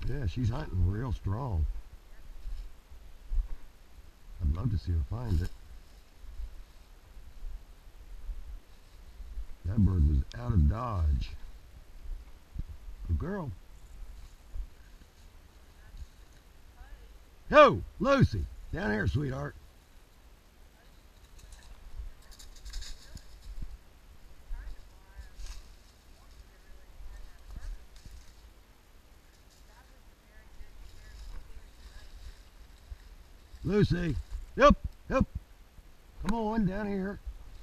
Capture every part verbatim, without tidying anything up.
Yeah, she's hunting real strong. I'd love to see her find it. That bird was out of dodge. Good girl. Yo, Lucy, down here, sweetheart. Lucy, yep, yep. Come on, down here.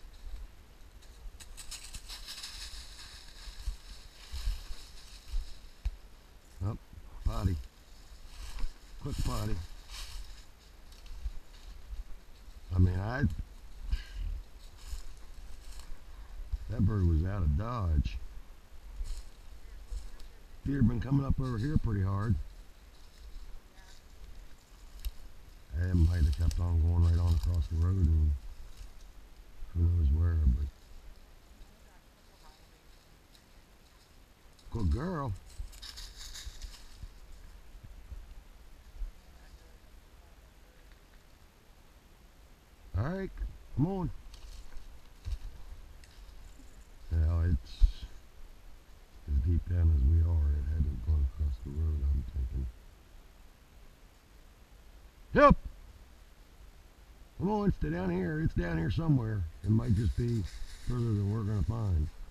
Up, potty. Quick potty. I mean, I. That bird was out of dodge. Deer been coming up over here pretty hard. I might have kept on going right on across the road and who knows where, but good girl. All right, come on. Now it's as deep down as we are. It hadn't gone across the road, I'm thinking. Yep. Come on, stay down here. It's down here somewhere. It might just be further than we're going to find.